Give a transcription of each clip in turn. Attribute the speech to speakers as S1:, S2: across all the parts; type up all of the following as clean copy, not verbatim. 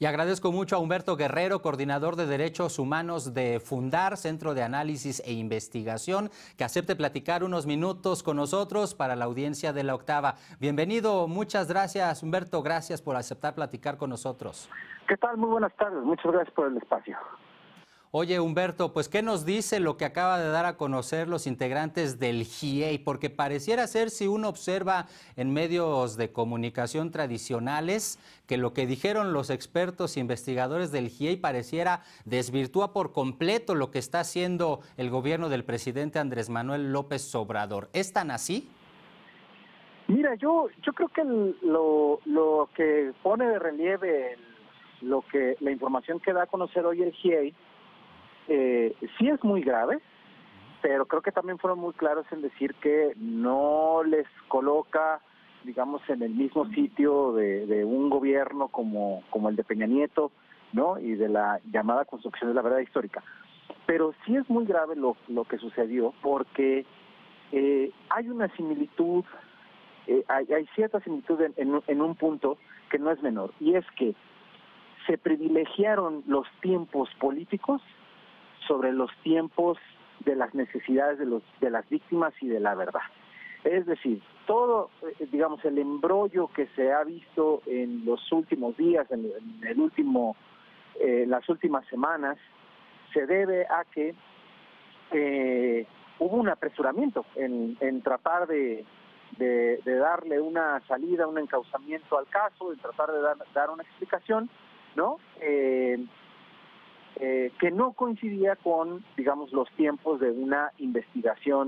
S1: Y agradezco mucho a Humberto Guerrero, coordinador de Derechos Humanos de Fundar, Centro de Análisis e Investigación, que acepte platicar unos minutos con nosotros para la audiencia de La Octava. Bienvenido, muchas gracias, Humberto, gracias por aceptar platicar con nosotros.
S2: ¿Qué tal? Muy buenas tardes, muchas gracias por el espacio.
S1: Oye, Humberto, pues ¿qué nos dice lo que acaba de dar a conocer los integrantes del GIEI? Porque pareciera ser, si uno observa en medios de comunicación tradicionales, que lo que dijeron los expertos e investigadores del GIEI pareciera desvirtúa por completo lo que está haciendo el gobierno del presidente Andrés Manuel López Obrador. ¿Es tan así?
S2: Mira, yo creo que lo que pone de relieve la información que da a conocer hoy el GIEI, sí es muy grave, pero creo que también fueron muy claros en decir que no les coloca, digamos, en el mismo sitio de un gobierno como el de Peña Nieto, ¿no? Y de la llamada construcción de la verdad histórica. Pero sí es muy grave lo que sucedió, porque hay una similitud, hay cierta similitud en un punto que no es menor, y es que se privilegiaron los tiempos políticos sobre los tiempos de las necesidades de las víctimas y de la verdad. Es decir, todo, digamos, el embrollo que se ha visto en los últimos días, las últimas semanas, se debe a que hubo un apresuramiento en tratar de darle una salida, un encauzamiento al caso, en tratar de dar una explicación, ¿no? Que no coincidía con, digamos, los tiempos de una investigación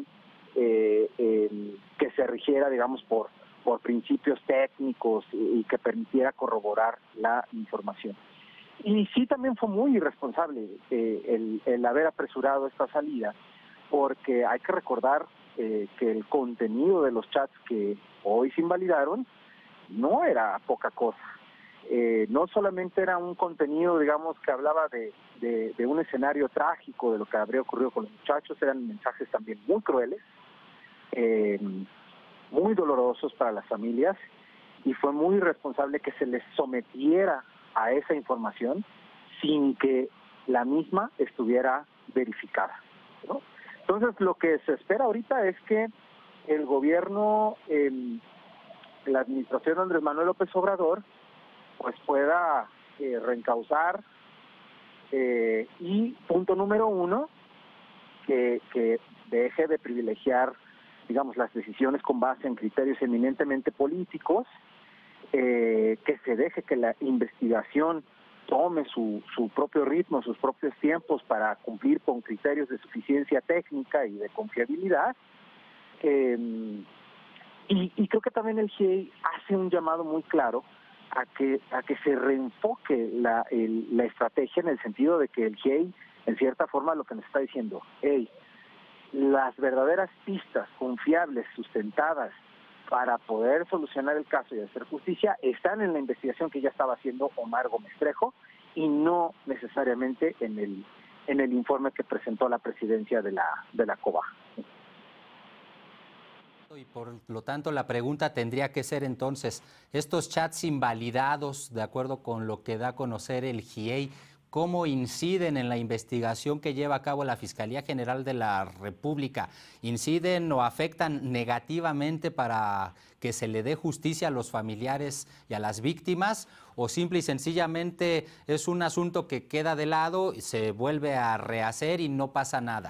S2: que se rigiera, digamos, por principios técnicos y que permitiera corroborar la información. Y sí, también fue muy irresponsable el haber apresurado esta salida, porque hay que recordar que el contenido de los chats que hoy se invalidaron no era poca cosa. No solamente era un contenido, digamos, que hablaba de un escenario trágico de lo que habría ocurrido con los muchachos, eran mensajes también muy crueles, muy dolorosos para las familias, y fue muy irresponsable que se les sometiera a esa información sin que la misma estuviera verificada, ¿no? Entonces, lo que se espera ahorita es que el gobierno, la administración de Andrés Manuel López Obrador, pues pueda reencauzar, y punto número uno, que deje de privilegiar, digamos, las decisiones con base en criterios eminentemente políticos, que se deje que la investigación tome su propio ritmo, sus propios tiempos para cumplir con criterios de suficiencia técnica y de confiabilidad. Y creo que también el GIEI hace un llamado muy claro a que se reenfoque la estrategia, en el sentido de que el GIEI, en cierta forma, lo que nos está diciendo, las verdaderas pistas confiables, sustentadas, para poder solucionar el caso y hacer justicia, están en la investigación que ya estaba haciendo Omar Gómez Trejo, y no necesariamente en el informe que presentó la presidencia de la COBAG.
S1: Y por lo tanto la pregunta tendría que ser entonces, estos chats invalidados, de acuerdo con lo que da a conocer el GIEI, ¿cómo inciden en la investigación que lleva a cabo la Fiscalía General de la República? ¿Inciden o afectan negativamente para que se le dé justicia a los familiares y a las víctimas? ¿O simple y sencillamente es un asunto que queda de lado y se vuelve a rehacer y no pasa nada?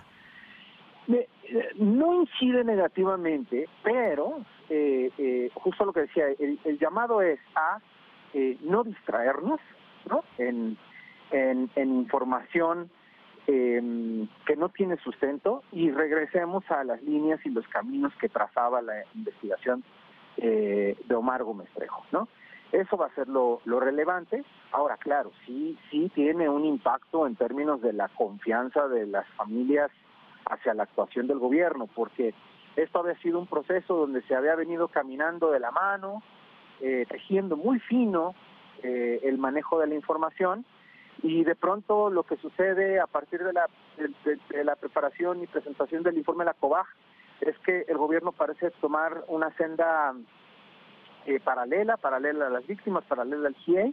S2: No incide negativamente, pero justo lo que decía, el llamado es a no distraernos, ¿no? En información que no tiene sustento, y regresemos a las líneas y los caminos que trazaba la investigación de Omar Gómez Trejo, ¿no? Eso va a ser lo relevante. Ahora, claro, sí tiene un impacto en términos de la confianza de las familias hacia la actuación del gobierno, porque esto había sido un proceso donde se había venido caminando de la mano, tejiendo muy fino el manejo de la información, y de pronto lo que sucede a partir de la preparación y presentación del informe de la COBAG es que el gobierno parece tomar una senda paralela a las víctimas, paralela al GIEI,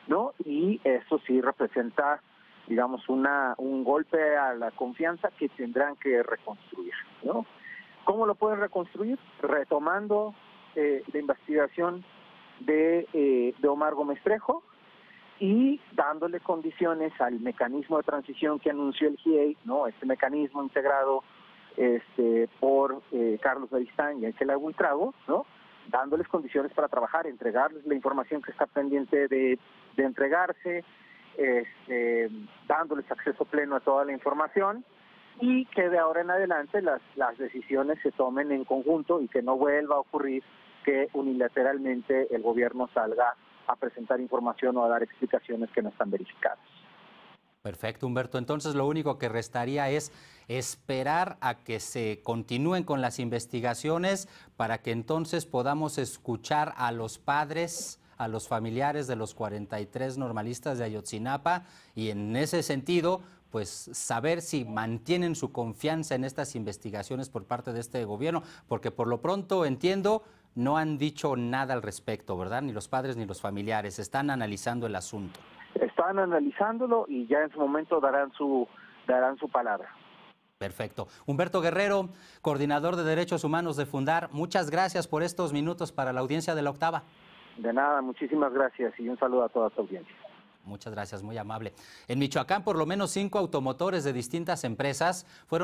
S2: ¿no? Y eso sí representa, digamos, un golpe a la confianza que tendrán que reconstruir, ¿no? ¿Cómo lo pueden reconstruir? Retomando la investigación de Omar Gómez Trejo y dándole condiciones al mecanismo de transición que anunció el GIEI, ¿no? Este mecanismo integrado por Carlos Beristain y Ángela Buitrago, ¿no? Dándoles condiciones para trabajar, entregarles la información que está pendiente de entregarse, dándoles acceso pleno a toda la información y que de ahora en adelante las decisiones se tomen en conjunto y que no vuelva a ocurrir que unilateralmente el gobierno salga a presentar información o a dar explicaciones que no están verificadas.
S1: Perfecto, Humberto. Entonces lo único que restaría es esperar a que se continúen con las investigaciones para que entonces podamos escuchar a los padres, a los familiares de los 43 normalistas de Ayotzinapa y en ese sentido, pues saber si mantienen su confianza en estas investigaciones por parte de este gobierno, porque por lo pronto entiendo no han dicho nada al respecto, ¿verdad? Ni los padres ni los familiares, están analizando el asunto.
S2: Están analizándolo y ya en su momento darán su palabra.
S1: Perfecto. Humberto Guerrero, coordinador de Derechos Humanos de Fundar, muchas gracias por estos minutos para la audiencia de La Octava.
S2: De nada, muchísimas gracias y un saludo a toda tu audiencia.
S1: Muchas gracias, muy amable. En Michoacán, por lo menos 5 automotores de distintas empresas fueron